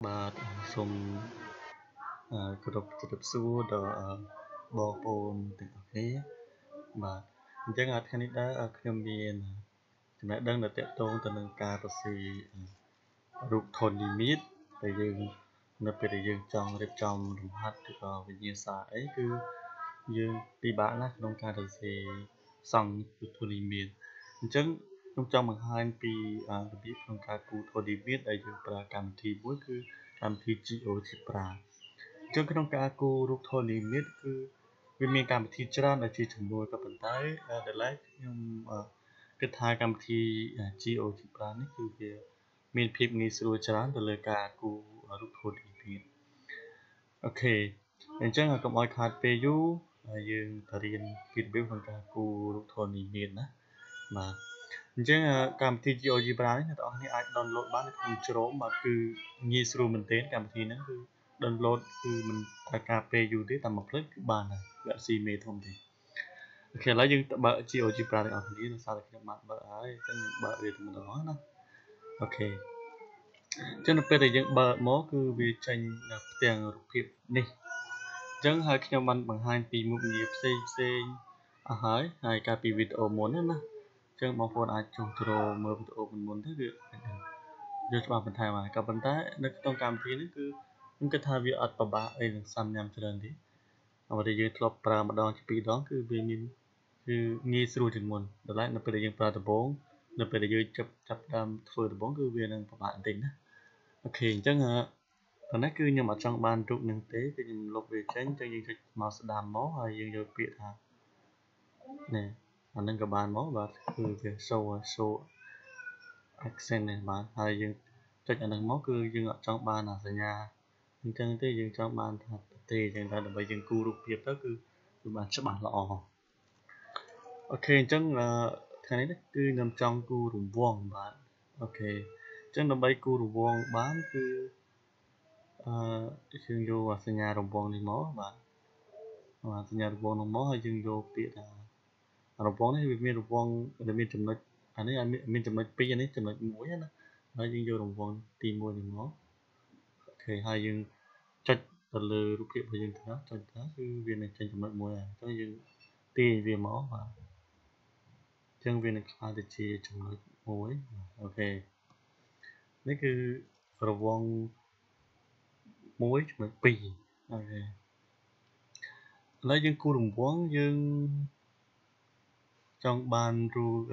បាទសូមគោរពជំរាបសួរដល់បងប្អូនទាំងអស់គ្នាបាទអញ្ចឹងថ្ងៃនេះដែរខ្ញុំមានចំណេះដឹងដែលទាក់ទងទៅនឹងការសរសេររូបថននិមិត្តដែលយើងនៅពេលដែលយើងចង់រៀបចំលំហាត់ឬក៏វិញ្ញាសាអីគឺយើងពិបាកណាស់ក្នុងការសរសេរសង់រូបថននិមិត្តអញ្ចឹងខ្ញុំចង់បង្ហាញពីរបៀបក្នុងការគូរថននិមិត្តដែលយើងប្រើកម្មវិធីមួយគឺកម្មវិធី GeoGebra អញ្ចឹងក្នុងការគូររូបថននិមិត្តគឺវាមានកម្មវិធីច្រើនដែលជាចំនួនក៏ប៉ុន្តែដែលឡែកខ្ញុំគិតថាកម្មវិធី GeoGebra នេះគឺវាមានភាពងាយស្រួលច្រើនទៅលើការគូររូបថននិមិត្តអូខេអញ្ចឹងកុំឲ្យខាតពេលយូរហើយយើងទៅរៀនពីរបៀបក្នុងការគូររូបថននិមិត្តណាបាទអញ្ចឹងកម្មវិធី GeoGebra នេះអ្នកទាំងអស់គ្នាអាច download បាននៅក្នុង Chrome បាទគឺងាយស្រួលមែនទែនកម្មវិធីហ្នឹងគឺ download គឺមិនត្រូវការពេលយូរទេតាមមួយភ្លេចគឺបានហើយវាអត់ស៊ីមេធំទេអូខេឥឡូវយើងទៅបើក GeoGebra ទាំងអស់គ្នាដោយសារតែខ្ញុំបានបើកហើយអញ្ចឹងយើងបើកវាទៅម្ដងណាអូខេអញ្ចឹងនៅពេលដែលយើងបើកមកគឺវាចេញផ្ទាំងរូបភាពនេះអញ្ចឹងហើយខ្ញុំបានបង្ហាញពីមុខងារផ្សេងអស់ហើយកាលពីវីដេអូមុនណាអញ្ចឹងបងប្អូនអាចចុះទៅមើលវីដេអូមុនទៅគឺយកច្បាស់បន្ថែមហើយក៏ប៉ុន្តែនៅក្នុងកម្មវិធីនេះគឺខ្ញុំគិតថាវាអត់ពិបាកអីនឹងសាំញ៉ាំច្រើនទេអ្វីដែលយើងធ្លាប់ប្រើម្ដងពីរដងគឺវាមានគឺងាយស្រួលជាងមុនដល់ឡែកនៅពេលដែលយើងប្រើដំបូងនៅពេលដែលយើងចាប់ដើមធ្វើដំបូងគឺវានឹងពិបាកបន្តិចណាអូខេអញ្ចឹងប៉ុន្តែគឺខ្ញុំអត់ចង់បានរូបនឹងទេគឺខ្ញុំលុបវាចេញចឹងយើងចុចមកស្ដាំមកហើយយើងយកពាក្យថានេះអានឹងក៏បានមកបាទគឺវា show accent នេះបាទហើយយើងចុចអានឹងមកគឺយើងអត់ចង់បានអាសញ្ញាអញ្ចឹងទេយើងចង់បានថាទេអញ្ចឹងតែដើម្បីយើងគូររូបភាពទៅគឺវាបានច្បាស់ល្អអូខេអញ្ចឹងថ្ងៃនេះគឺខ្ញុំចង់គូររង្វង់បាទអូខេអញ្ចឹងដើម្បីគូររង្វង់បានគឺយើងយកសញ្ញារង្វង់នេះមកបាទសញ្ញារង្វង់នោះមកហើយយើងយកពាក្យថារង្វង់នេះវាមានរង្វង់ដែលមានចំណុចអានេះមានចំណុច2អានេះចំណុច1ណាហើយយើងយករង្វង់ទី1នេះមកអូខេហើយយើងចុចទៅលើរូបភាពរបស់យើងទៅចុចទៅគឺវានឹងចេញចំណុច1ហើយអញ្ចឹងយើងទាញវាមកបាទអញ្ចឹងវានឹងក្លាយទៅជាចំណុច1អូខេនេះគឺរង្វង់1ចំណុច2អូខេឥឡូវយើងគូររង្វង់យើងចង់បានរូប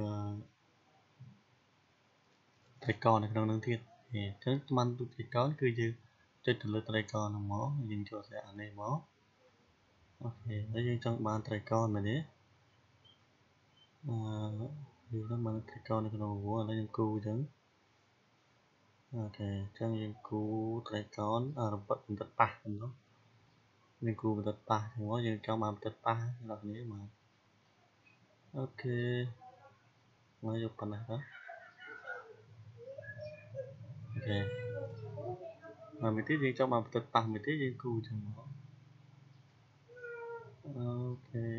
ត្រីកោណនៅក្នុងនឹងទៀតអញ្ចឹងបានរូបត្រីកោណគឺយើងចុចទៅលើត្រីកោណហ្នឹងមកយើងចូលស្អាតអានេះមកអូខេហើយយើងចង់បានត្រីកោណមែនទេយើងនឹងបានត្រីកោណនៅក្នុងរង្វង់ឥឡូវយើងគូរអញ្ចឹងអូខេអញ្ចឹងយើងគូរត្រីកោណរំពេចបន្តិតប៉ះហ្នឹងយើងគូរបន្តិតប៉ះហ្នឹងមកយើងចង់បានបន្តិតប៉ះអ្នកនេះមកអូខេមកយកប៉ុណ្ណេះទៅអូខេហើយមួយទៀតយើងចង់បានបន្តិតប៉ះមួយទៀតយើងគូរអញ្ចឹងមកអូខេ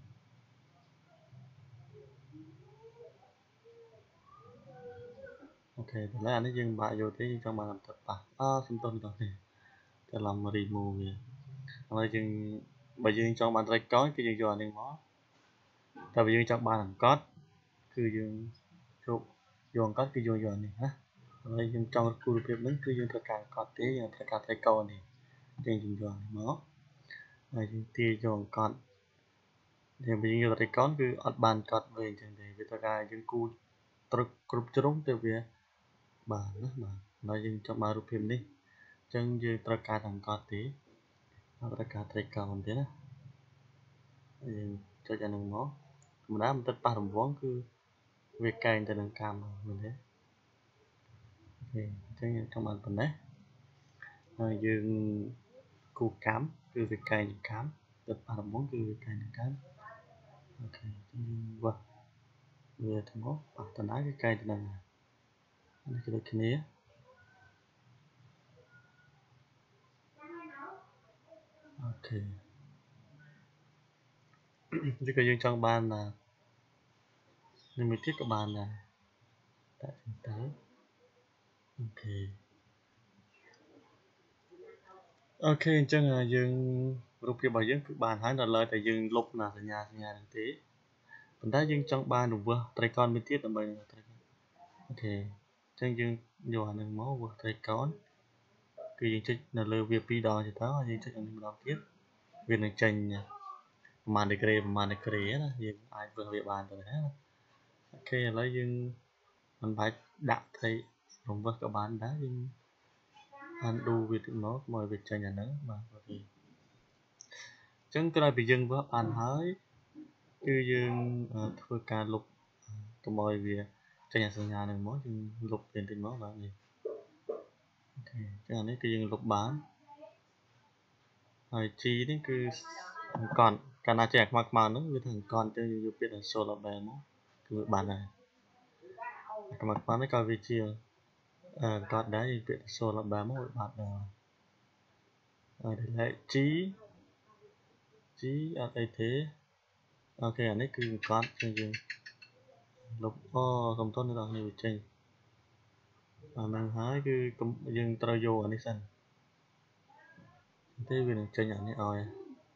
អូខេតែអានេះយើងបាក់យកទេយើងចង់បានបន្តិតប៉ះសំទោសនេះតែឡំ remove វាហើយយើងបើយើងចង់បានត្រីកោណគឺយើងយកអានេះមកតែបើយើងចង់បានអង្កត់គឺយើងយកអង្កត់គឺយកអានេះណាហើយយើងចង់គូររូបភាពហ្នឹងគឺយើងត្រូវការអង្កត់ទេយើងត្រូវការត្រីកោណនេះយើងយកអានេះមកហើយយើងទាញយកអង្កត់តែបើយើងយកត្រីកោណគឺអត់បានកត់វិញអញ្ចឹងទេវាត្រូវការយើងគូរត្រូវគ្រប់ជ្រុងទៅវាបានណាបាទហើយយើងចង់បានរូបភាពនេះអញ្ចឹងយើងត្រូវការអង្កត់ទេត្រូវការត្រីកោណទេណាយើងចុចអានឹងមកធម្មតាបន្តិតប៉ះរង្វង់គឺវាកែងទៅនឹងកម្មមែនទេអូខេអញ្ចឹងយើងចង់បានប៉ុណ្ណេះហើយយើងគូកម្មគឺវាកែងទៅកម្មទឹកប៉ះរង្វង់គឺវាកែងទៅកម្មអូខេយើងវាស់វាទៅមកប៉ះតណាគឺកែងទៅនឹងនេះគឺដូចគ្នាអូខេនេះក៏យើងចង់បាននេះមួយទៀតក៏បានដែរតែទៅអូខេ ok chẳng là dương rụp kia bảo dương cứ bàn hái là lời tại dương lục là nhà đằng thế mình thấy dương trong ba đủ vừa trai con bên tiết là mình ok chẳng dương nhiều hàng đằng máu vừa trai con cứ dương chơi là lời việc đi đò thì tao dương chơi đằng đò tiếp việc này tranh màn để kề đó dương ai vừa việc bàn rồi đấy ok lấy dương mình phải đặt thấy đúng vừa các bạn đã dương anh đu việc nó mời việc tranh nhà nắng mà ok chẳng cái này bị dừng với bàn hái cứ dương thôi ca lục tụi mồi việc cho nhà sân nhà này mối dương lục tiền tình mối bạn gì ok cái này cứ dương lục bán rồi chi đấy cứ còn cả na chẹt mặc mà nó với thằng con cho dù biết là số là bè mối cứ bán này cái mặc bán nó coi vị trí còn đấy biết là số là bè mối bạn rồi để lại trí ở đây thế ok anh ấy cứ con cho dương lục không tốt nữa đâu nhiều trình mà mang hái cứ dương tao vô anh ấy xanh thế vì nó chơi nhận này rồi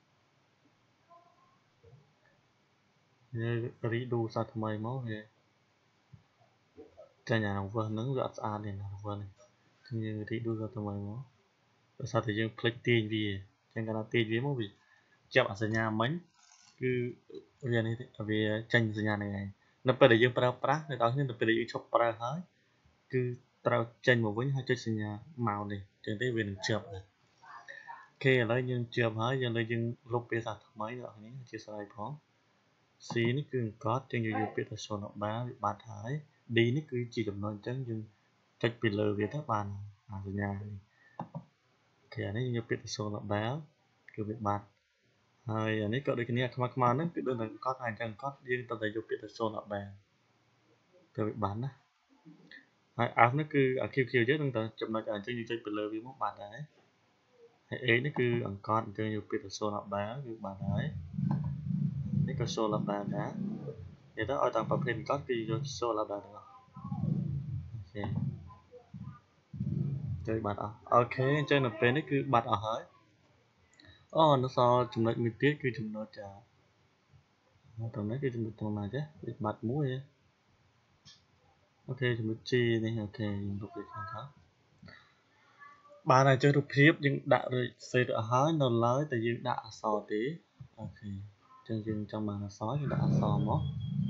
như rí đu sao tham mày máu thì chơi nhà nó vừa nắng gạt à này nào vừa này như rí đu sao tham mày máu sao thì dương click tiền vì trên cái tiền vì máu vì chép ở sân nhà mấy cứ vì này vì tranh sân nhà này nó phải để dương pra người ta nên phải để dương chọc pra hết cứ tao tranh một với hai chơi sân nhà màu này trên đây vì nó chập này khi lấy dương chập hết giờ lấy dương lúc bây giờ mấy rồi này chia sẻ phóng xí nó cứ có trên YouTube biết là số nó bán thái đi nó cứ chỉ cầm nói chẳng nhưng cách bị lừa về các bạn ở nhà này thì anh ấy biết là số nó bán cứ bị bánហើយអានេះក៏ដូចគ្នាខ្មៅហ្នឹងគឺដូចនឹងកត់ហើយអញ្ចឹងកត់យើងត្រូវតែយកពាក្យទៅសូនអត់បានទៅវាបានណាហើយអានេះគឺអា QQ យើងនឹងតែចំណុចអញ្ចឹងយើងចុចទៅលើវាមកបានដែរហើយ A នេះគឺអង្កត់អញ្ចឹងយកពាក្យទៅសូនអត់បានគឺបានហើយនេះក៏សូនអត់បានដែរនិយាយទៅឲ្យតាមប្រភេទកត់គឺយកសូនអត់បានទាំងអស់អូខេទៅបាត់អស់អូខេអញ្ចឹងនៅពេលនេះគឺបាត់អស់ហើយអូនៅសល់ចំណុចមួយទៀតគឺចំណុចត្រង់នេះគឺចំណុចត្រង់ណាចេះវាបាត់មួយអូខេចំណុច G នេះអូខេយើងទុកវាខាងថោបានហើយចឹងរូបភាពយើងដាក់រួចសេទៅអស់ហើយនៅឡើយតែយើងដាក់អក្សរទេអូខេចឹងយើងចង់បានអក្សរយើងដាក់អក្សរមក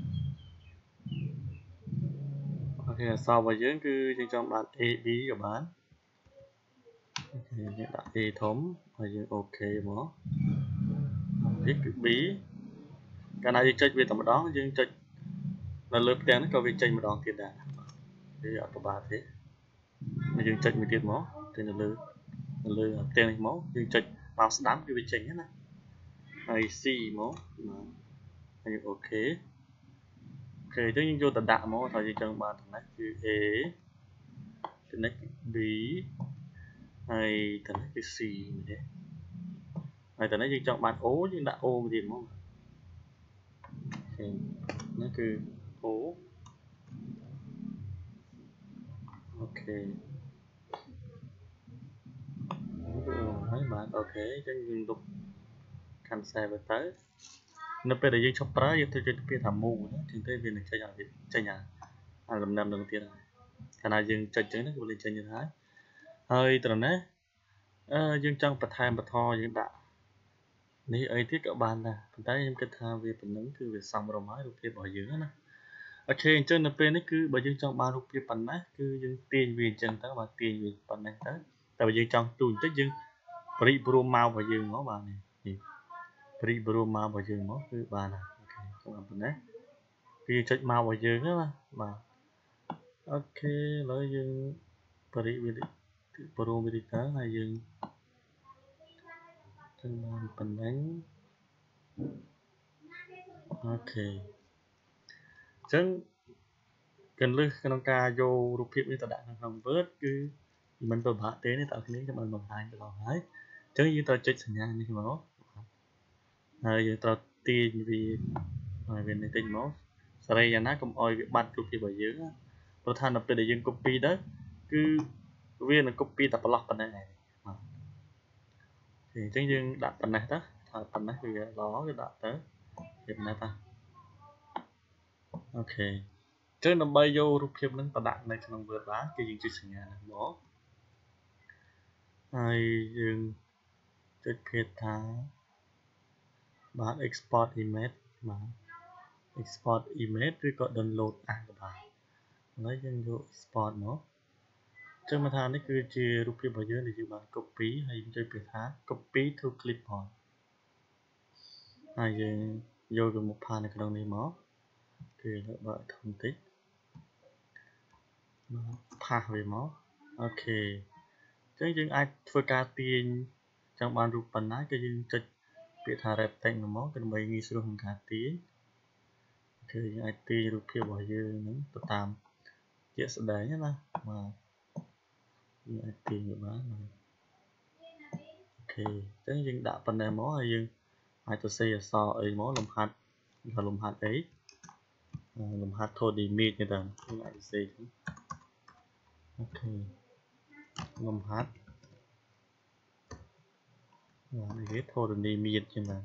អូខេអក្សររបស់យើងគឺយើងចង់បាន A B ក៏បានអូខេយើងដាក់ A ធំហើយយើងអូខេមកនេះគឺ B កាលណាយើងចុចវាតែម្ដងយើងចុចនៅលើផ្ទាំងនេះក៏វាចេញម្ដងទៀតដែរវាអត់ប្របាទទេយើងចុចមួយទៀតមកទៅនៅលើផ្ទាំងនេះមកយើងចុចមកស្ដាំគឺវាចេញណាហើយ C មកហើយយើងអូខេអូខេអញ្ចឹងយើងយកទៅដាក់មកថាយើងចង់បានតំណែងគឺ A តំណែង B ហើយតំណែងគឺ C មែនទេហើយតំណែងយើងចង់បាន O យើងដាក់ O មួយទៀតមកនេះគឺ O អូខេហើយបាទអូខេអញ្ចឹងយើងទុកកាន់ខ្សែវាទៅនៅពេលដែលយើងឈប់ប្រើយើងត្រូវចុចពាក្យថា move ណាចឹងទៅវានឹងចេញឲ្យចេញអាលំនាំនឹងទៀតហើយកាលណាយើងចុចចឹងគឺវាចេញទៅហើយត្រឹមនេះយើងចង់បន្ថែមបន្ថយយើងដាក់នេះអីទៀតក៏បានដែរប៉ុន្តែខ្ញុំគិតថាវាប៉ុណ្ណឹងគឺវាសមរម្យហើយរូបភាពរបស់យើងណាអូខេអញ្ចឹងនៅពេលនេះគឺបើយើងចង់បានរូបភាពប៉ុណ្ណាគឺយើងទាញវាអញ្ចឹងទៅបាទទាញវាប៉ុណ្ណេះទៅតែបើយើងចង់ទូចបន្តិចយើងបរិបរួមមករបស់យើងមកបាទនេះបរិបរួមមករបស់យើងមកគឺបានហើយអូខេសម្រាប់ប៉ុណ្ណេះគឺចុចមករបស់យើងណាបាទអូខេឥឡូវយើងបរិបរួមវាទៅហើយយើងចឹងបានប៉ុណ្ណឹងអូខេអញ្ចឹងកន្លឹះក្នុងការយករូបភាពនេះទៅដាក់ក្នុង Word គឺមិនពិបាកទេអ្នកទាំងគ្នាខ្ញុំបានបង្ហាញទៅដល់ហើយអញ្ចឹងយើងត្រូវចុចសញ្ញានេះមកហើយយើងត្រូវទាញវាឲ្យវានេះតិចមកសេរីយ៉ាងណាកុំឲ្យវាបាត់រូបភាពរបស់យើងព្រោះថានៅពេលដែលយើង copy ទៅគឺវានឹង copy តែប្រឡោះប៉ុណ្ណឹងឯង Chẳng dừng đặt phần này đó phần này thì đó cái đặt tới hiện này ta ok trước năm bay vô rụp hiệp nâng đặt này trong vừa lá cái gì chỉ sinh nhà này đó hay dừng cái kia ta bạn export image mà export image rồi có download các bạn lấy dân vô export nó trên mặt thang này cứ chỉ rụp hiệp bao nhiêu thì bạn copy hay chơi biệt thá copy to clipboard hay dừng vô được một phần này cái đồng này mó thì lại bạn thông tích pha về máu ok chứ nhưng ai phơi ca tiền trong ban rụp phần á cái nhưng cho bị thả đẹp tay mà máu cái mấy nghi sử dụng cả tí thì ai tiền rụp kia bỏ dư nó tự tạm chuyện sẽ đấy nhá mà ai tiền như bán mà ok chứ nhưng đã phần này máu hay nhưng ai tôi xây so ấy máu lồng hạt và lồng hạt ấy lồng hạt thôi đi mịt như thế nhưng ai xây ok lồng hạt này hết thôi đi mịt như thế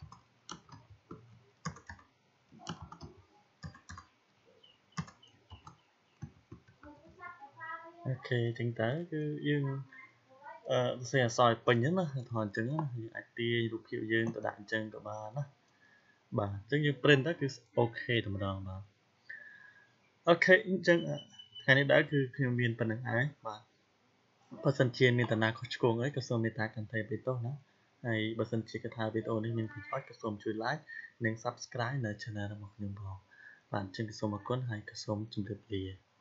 ok chính tới cứ dương xe soi bình nhất là hoàn chứng IT rụp hiệu dương tự đạn chân của bà đó bà tức như print đó cứ ok tầm đòn bà ok chân cái này đã cứ khi viên phần năng ái bà person chiên nên tận nào có chuồng ấy cái số người ta cần thấy video đó hay person chỉ cái thay video này mình phải cái số chui like nên subscribe nơi channel một nhung bò bạn trên cái số một con hay cái số chấm được gì